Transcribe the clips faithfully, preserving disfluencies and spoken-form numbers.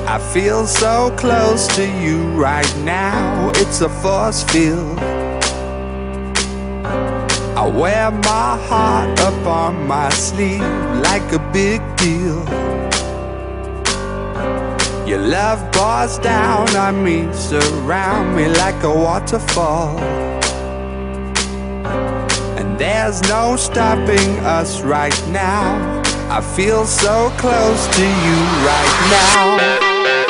I feel so close to you right now. It's a force field. I wear my heart up on my sleeve like a big deal. Your love pours down on me, surround me like a waterfall. And there's no stopping us right now. I feel so close to you right now.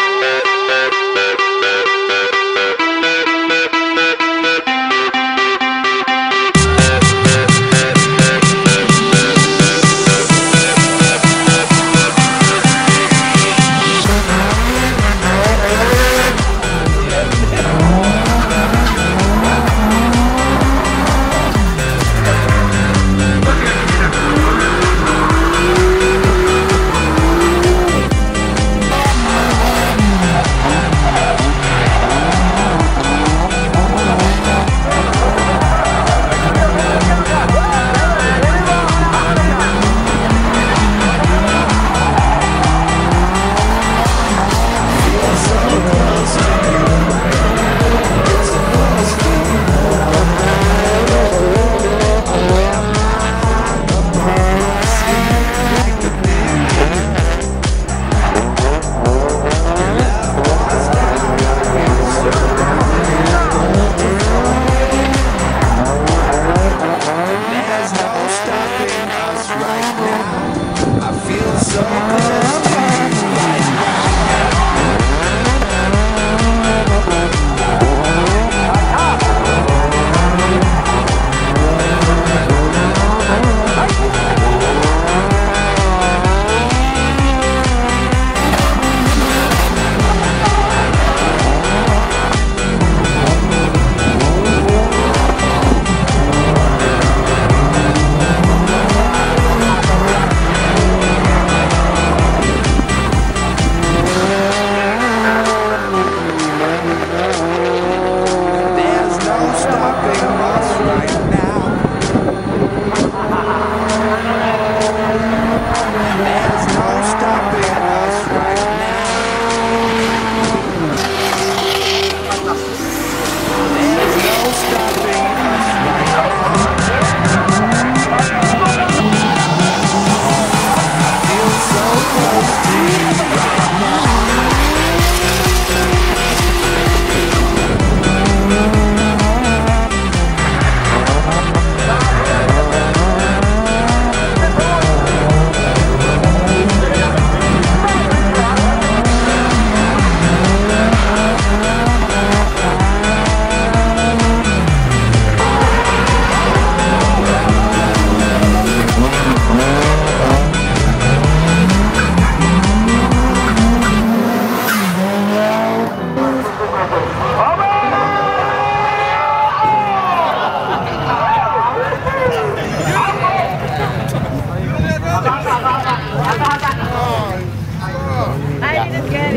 I didn't get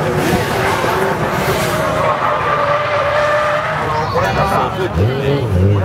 it.